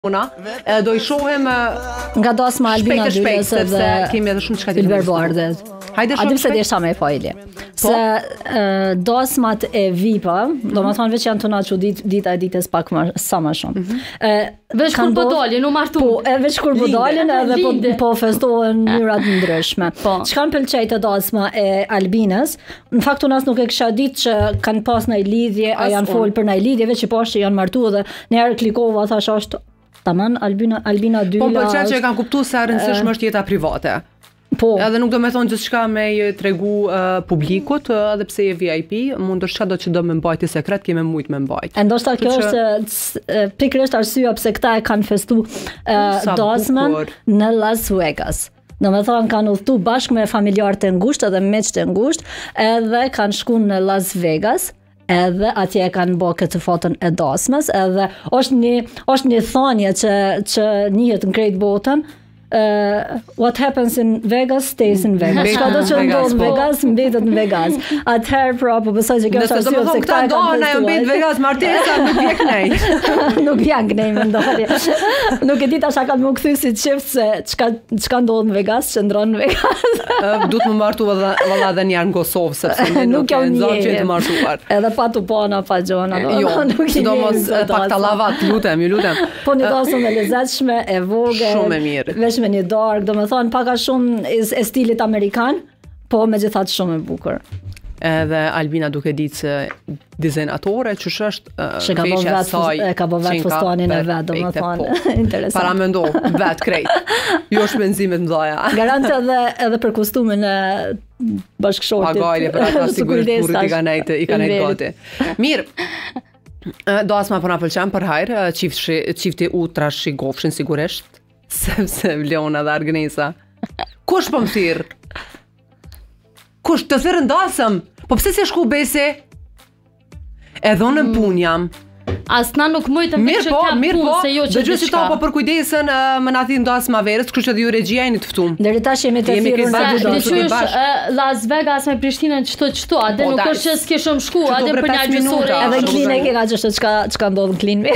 Do I shohem nga dasma Albina Dyres sepse kemi edhe shumë çka tjetër. Bilberbardet. Hajde A dim se desha me fajli. Se dasmat e VIP-a, domethënë veç janë të na çudit dita e ditës pak sa më shumë. Veç kur po dalin, u martu. Po, veç kur po dalin edhe po festohen në mënyra të ndryshme. Çka më pëlqej të dasma e Albinës, në fakt unë as nuk e kisha ditë që kanë pas ndaj lidhje, a janë fol për ndaj lidhje, veç që poshtë janë martuar dhe në herë klikova thash është tamam Albina Dyla. Po pëlqen që e kanë kuptuar se rëndësishme është jeta private. Po. Edhe nuk do me thonë gjithçka me i tregu publikut, edhe pse je VIP, mund është çdo që do me mbajti sekret, keme mujt me mbajt. E ndoshta kjo është pikërisht arsyeja pse këta e kanë festu dasmën në Las Vegas. Domethënë kanë udhëtu bashkë me familjarët e ngushtë edhe miqtë e ngushtë, edhe kanë shkuar në Las Vegas. Edhe atje e kanë bërë këtë fotën e dasmës, edhe është një thënie që njihet në krejt botën. What happens in Vegas stays in Vegas. Çka do të ndodhë në Vegas, mbetet në Vegas. Atëherë pra po besoj që kjo është arsye pse këta ndohen ajo mbet Vegas martesa nuk vjen kënej. Nuk vjen kënej mendoj. Nuk e di tash a kanë më kthy si çift se çka ndodh në Vegas, qëndron në Vegas. Duhet më martu valla edhe një herë në Kosovë sepse nuk janë në zonë që të martuar. Edhe pa tupona, pa gjona, nuk sidomos pak tallavat, lutem, ju lutem. Po një dasëm e lezetshme, e vogël. Shumë e mirë. Me një dark, do me thonë paka shumë e stilit amerikan, po me gjithat shumë e bukur. Edhe Albina duke ditë se dizenatore, që është veshja saj. Ka bo vetë fustanin e vetë, do me thonë. Interesant. Para me ndo, vetë krejt. Jo është menzimet mdoja. Garantë edhe për kostumin e bashkëshortit. Pagajlje, për ata sigurisht burrit i ka nejtë gati. Mirë. Dasma për na pëlqen për hajrë, qifti u trashigofshin sigurisht. Sepse Vlona dhe Argnesa. Kush po më thirr? Kush të thirrën dasëm? Po pse si shku besi? Edhe unë në punë jam. Asna nuk mujtëm të që kam punë se jo që dëgjoj si ta po për kujdesën më na thirrën dasma verës, kështu që dhe ju regjia jeni të ftuar. Deri tash jemi të thirrur në dy dasmë. Las Vegas me Prishtinën çto, atë nuk është që s'kishëm shku, atë për një gjysore. Edhe klinë e ka që çka ndodh në klinë.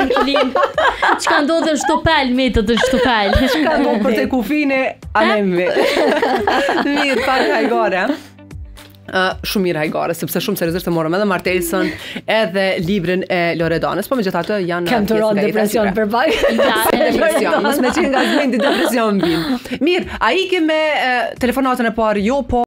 Çka ndodh në shtopel me të shtopel. Çka ndodh për te kufine anemi. Mirë, para hajgore. Shumë mirë hajgare, sepse shumë seriozisht e morëm edhe martesën, edhe librin e Loredanës, po megjithatë janë kam të rënë depresion për pak. Depresion, mos me qenë nga zmendi depresion bin. Mirë, a i ke me telefonatën e parë, jo po